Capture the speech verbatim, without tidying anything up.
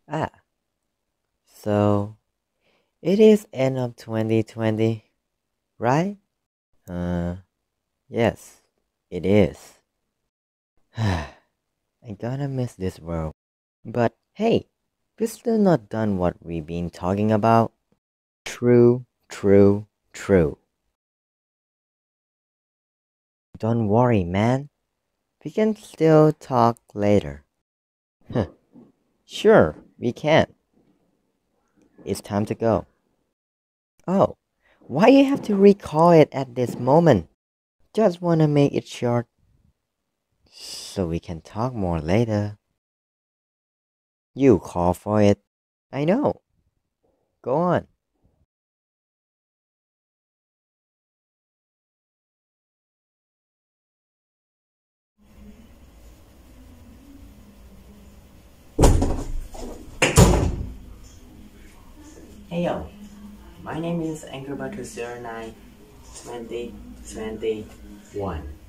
Ah, so it is end of twenty twenty, right? Uh, yes, it is. I'm gonna miss this world. But hey, we're still not done what we've been talking about. True, true, true. Don't worry, man. We can still talk later. Huh, sure, we can. It's time to go. Oh, why you have to recall it at this moment? Just wanna make it short so we can talk more later. You call for it. I know. Go on. Hey yo, my name is Anchor Butter zero nine twenty twenty one.